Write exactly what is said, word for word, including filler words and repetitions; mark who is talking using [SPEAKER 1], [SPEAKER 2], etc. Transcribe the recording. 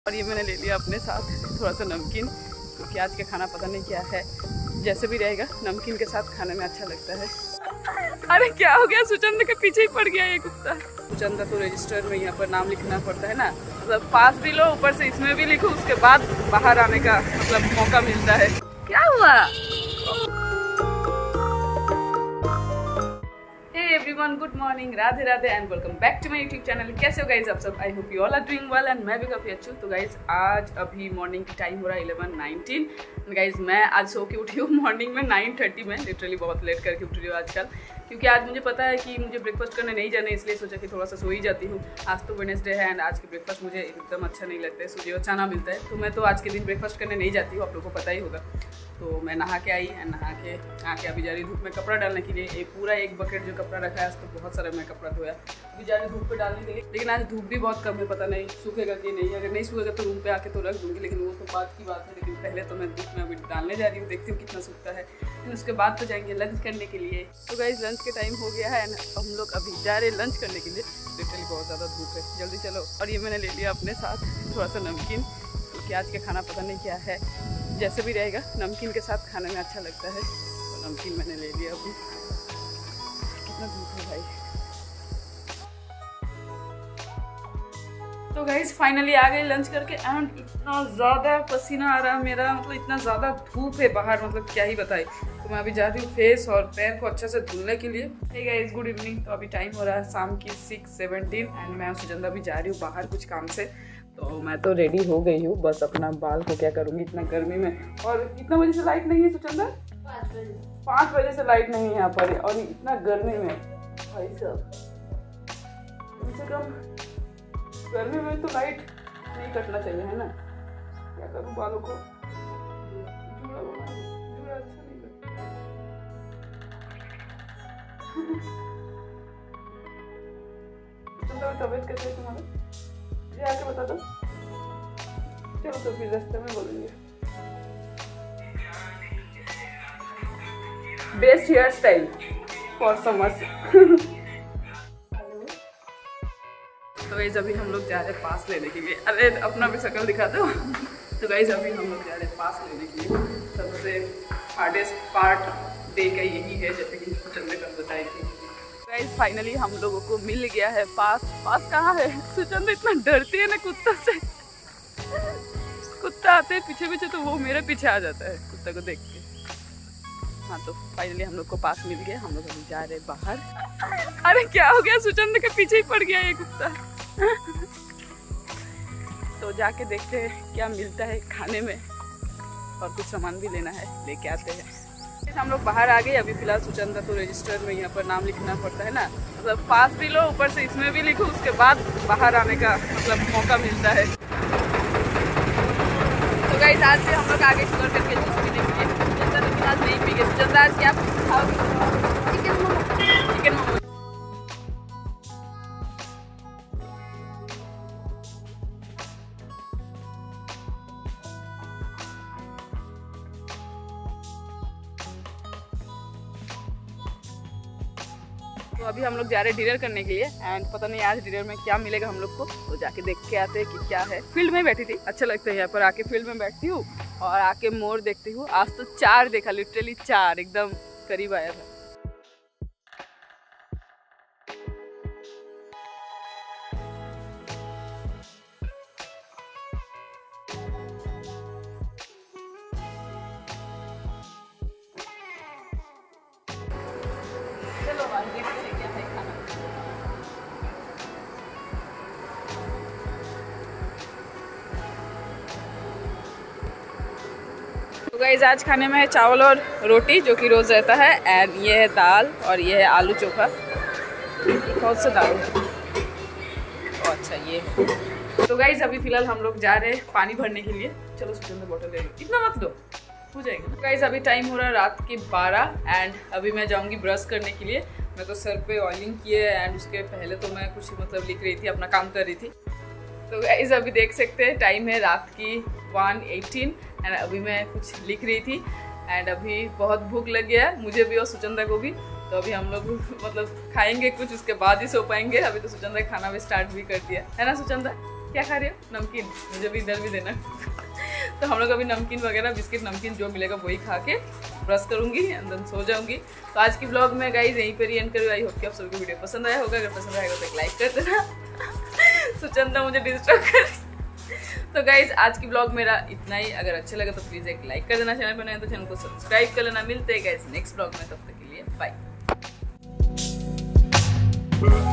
[SPEAKER 1] और ये मैंने ले लिया अपने साथ थोड़ा सा नमकीन, क्योंकि आज का खाना पता नहीं क्या है, जैसे भी रहेगा नमकीन के साथ खाने में अच्छा लगता है। अरे क्या हो गया, सुचंदा के पीछे ही पड़ गया ये कुत्ता। सुचंदा तो रजिस्टर में यहाँ पर नाम लिखना पड़ता है ना, मतलब पास भी लो ऊपर से इसमें भी लिखो, उसके बाद बाहर आने का मतलब मौका मिलता है। क्या हुआ? Everyone, good morning, Radhe Radhe and welcome back to my YouTube channel. कैसे हो गाइज आप सब? I hope you all are doing well and मैं भी काफ़ी अच्छी हूँ। तो गाइज आज अभी मॉर्निंग की टाइम हो रहा है इलेवन नाइनटीन। गाइज मैं आज सो के उठी हूँ मॉर्निंग में नाइन थर्टी में, लिटरली बहुत लेट करके उठ रही हूँ आजकल, क्योंकि आज मुझे पता है कि मुझे ब्रेकफास्ट करने नहीं जाना है, इसलिए सोचा कि थोड़ा सा सो ही जाती हूँ। आज तो वेडनेसडे है एंड आज के ब्रेकफास्ट मुझे एकदम अच्छा नहीं लगता है, सूजी और चना मिलता है, तो मैं तो आज के दिन ब्रेकफास्ट करने नहीं जाती हूँ, आप लोगों को पता ही होगा। तो मैं नहा के आई एंड नहा के आके अभी जा रही धूप में कपड़ा डालने के लिए। एक पूरा एक बकेट जो कपड़ा रखा है, आज तो बहुत सारा मैं कपड़ा धोया, अभी जा रही धूप पे डालने के लिए। लेकिन आज धूप भी बहुत कम है, पता नहीं सूखेगा कि नहीं। अगर नहीं सूखेगा तो रूम पे आके तो रख दूँगी, लेकिन वो तो बात की बात है। लेकिन पहले तो मैं धूप में अभी डालने जा रही हूँ, देखती हूँ कितना सूखता है, फिर उसके बाद तो जाएंगे लंच करने के लिए। तो गाइस लंच के टाइम हो गया है एंड हम लोग अभी जा रहे हैं लंच करने के लिए। लिटरली बहुत ज़्यादा धूप है, जल्दी चलो। और ये मैंने ले लिया अपने साथ थोड़ा सा नमकीन, क्योंकि आज का खाना पता नहीं क्या है, जैसे भी रहेगा नमकीन के साथ खाने में अच्छा लगता है, तो नमकीन मैंने ले लिया। अभी कितना धूप है भाई। तो गाइस फाइनली आ गए लंच करके एंड इतना ज़्यादा पसीना आ रहा है मेरा, मतलब इतना ज़्यादा धूप है बाहर, मतलब क्या ही बताए। तो मैं अभी जा रही हूँ फेस और पैर को अच्छे से धुलने के लिए। Hey guys good evening. तो अभी टाइम हो रहा है शाम की सिक्स सेवनटीन एंड मैं सुचंदा भी जा रही हूँ बाहर कुछ काम से। तो मैं तो रेडी हो गई हूँ, बस अपना बाल को क्या करूँगी इतना गर्मी में। और कितना बजे से लाइट नहीं है सुचंदा? पाँच बजे पाँच बजे से लाइट नहीं है यहाँ पर, और इतना गर्मी में भाई साहब, कम से कम गर्मी में तो लाइट नहीं कटना चाहिए, है ना। क्या करूँ बालों को, अच्छा नहीं लगता। तबीयत कैसे है तुम्हारा? ये आके बता दो। चलो तो फिर रास्ते में बोलेंगे। Best hair style for summers. तो गाइस अभी हम लोग जा रहे हैं पास लेने के लिए। अरे अपना भी शक्ल दिखा दो। तो गाइस अभी हम लोग जा रहे हैं पास लेने के लिए। सबसे हार्डेस्ट पार्ट डे का यही है, जैसे कि सुचंदा कर बताई थी। गाइस फाइनली हम लोगों को मिल गया है पास। पास कहाँ है? सुचंदा इतना डरती है ना कुत्ता से, कुत्ता आते हैं पीछे पीछे तो वो मेरे पीछे आ जाता है कुत्ता को देख के। हाँ तो फाइनली हम लोग को पास मिल गया, हम लोग अभी जा रहे हैं बाहर। अरे क्या हो गया, सुचंदा के पीछे ही पड़ गया ये कुत्ता। तो जाके देखते हैं क्या मिलता है खाने में, और कुछ सामान भी लेना है, लेके आते हैं। हम लोग बाहर आ गए। अभी फिलहाल सुचंदा तो रजिस्टर में यहाँ पर नाम लिखना पड़ता है ना, मतलब पास भी लो ऊपर से इसमें भी लिखो, उसके बाद बाहर आने का मतलब मौका मिलता है। तो गाइस आज से हम लोग आगे शुगर करके जूस पीने के लिए। सुचंदा तो फिलहाल नहीं पी गए। सुचंदा आज क्या खाओगे? चिकन मोमो। चिकन मोमो। तो अभी हम लोग जा रहे हैं डिनर करने के लिए एंड पता नहीं आज डिनर में क्या मिलेगा हम लोग को, तो जाके देख के आते हैं कि क्या है। फील्ड में बैठी थी, अच्छा लगता है यहाँ पर आके, फील्ड में बैठती हूँ और आके मोर देखती हूँ। आज तो चार देखा, लिटरली चार, एकदम करीब आया था। तो गाइस आज खाने में है चावल और रोटी, जो कि रोज़ रहता है, एंड ये है दाल और ये है आलू चोखा। कौन सा दाल है? ओ अच्छा ये है। तो गाइस अभी फिलहाल हम लोग जा रहे हैं पानी भरने के लिए। चलो सुचंदा बोतल ले लो, इतना मत लो, हो जाएगा। तो गाइस अभी टाइम हो रहा है रात के बारह एंड अभी मैं जाऊँगी ब्रश करने के लिए। मैं तो सर पे ऑयलिंग किए एंड उसके पहले तो मैं कुछ मतलब लिख रही थी, अपना काम कर रही थी। तो गाइस अभी देख सकते हैं टाइम है रात की वन एटीन एंड अभी मैं कुछ लिख रही थी एंड अभी बहुत भूख लग गया है मुझे भी और सुचंदा को भी। तो अभी हम लोग मतलब खाएंगे कुछ, उसके बाद ही सो पाएंगे। अभी तो सुचंदा खाना भी स्टार्ट भी कर दिया है ना सुचंदा? क्या खा रहे हो? नमकीन, मुझे भी इधर भी देना। तो हम लोग अभी नमकीन वगैरह बिस्किट नमकीन जो मिलेगा वही खा के ब्रश करूँगी एंड देन सो जाऊँगी। तो आज की ब्लॉग में गाइज यहीं पर ही एंड करूँ। आई होप कि आप सबको वीडियो पसंद आया होगा। अगर पसंद आएगा तो एक लाइक कर देना। सुचंदा मुझे डिस्टर्ब कर। तो गाइज आज की ब्लॉग मेरा इतना ही। अगर अच्छा लगा तो प्लीज़ एक लाइक कर देना, चैनल पर नए तो चैनल को सब्सक्राइब कर लेना। मिलते हैं गाइज नेक्स्ट ब्लॉग में, तब तक के लिए बाय।